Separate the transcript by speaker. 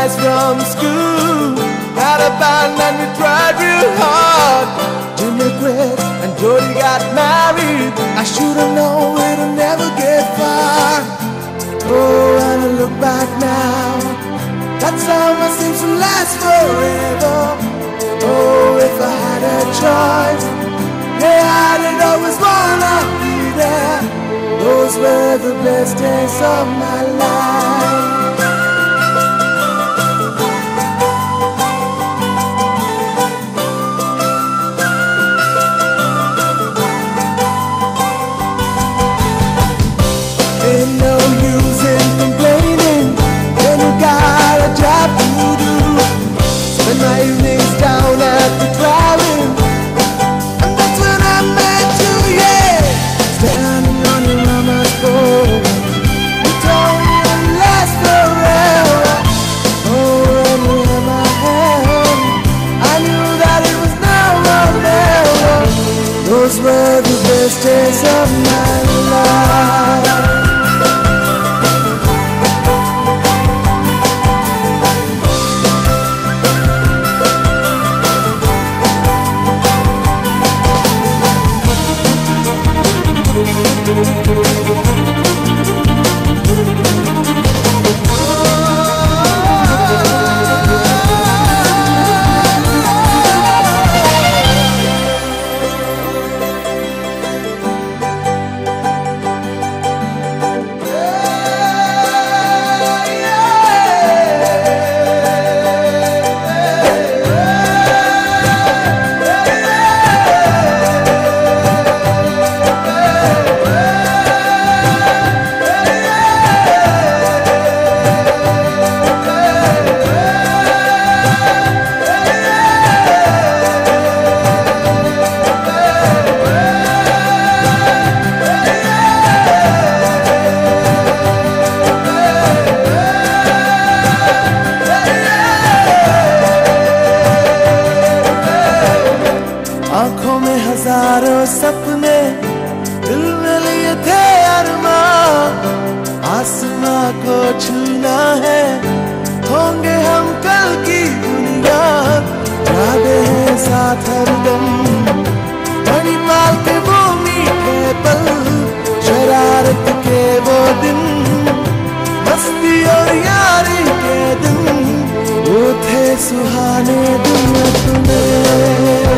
Speaker 1: guys from school got a band and we tried real hard. Junior quit and Jody got married. I should've known it'll never get far. Oh, and I look back now, that summer seems to last forever. Oh, if I had a choice, yeah, I'd always wanna be there. Those were the best days of my life. Ain't no use in complaining when you got a job to do. Spend my evenings down at the drive-in, and that's when I met you, yeah. Standing on your mama's porch, you told me it'd last forever. Oh, and you held my hand, I knew that it was now or never. Those were the best days of my life. आँखों में हजारों सपने, दिल में लिए थे अरमान। आसमां को छूना है, होंगे हम कल की दुनिया। यादें हैं साथ हरदम, बड़ी पाल के वो मीठे पल, शरारत के वो दिन, मस्ती और यारी के दिन, वो थे सुहाने दिन अपने।